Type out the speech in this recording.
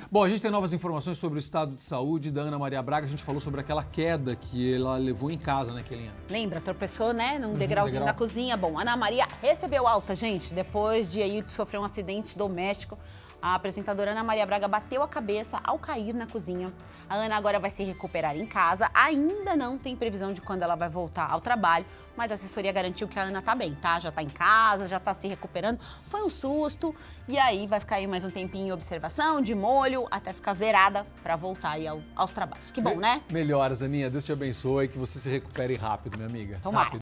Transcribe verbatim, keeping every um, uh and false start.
Bom, a gente tem novas informações sobre o estado de saúde da Ana Maria Braga. A gente falou sobre aquela queda que ela levou em casa, né, Kelinha? Lembra? Tropeçou, né, num degrauzinho degrau. da cozinha. Bom, Ana Maria recebeu alta, gente, depois de aí sofrer um acidente doméstico. A apresentadora Ana Maria Braga bateu a cabeça ao cair na cozinha. A Ana agora vai se recuperar em casa. Ainda não tem previsão de quando ela vai voltar ao trabalho, mas a assessoria garantiu que a Ana tá bem, tá? Já tá em casa, já tá se recuperando. Foi um susto e aí vai ficar aí mais um tempinho em observação, de molho, até ficar zerada pra voltar aí ao, aos trabalhos. Que bom, Me né? Melhoras, Aninha. Deus te abençoe e que você se recupere rápido, minha amiga. Tomara. Rápido.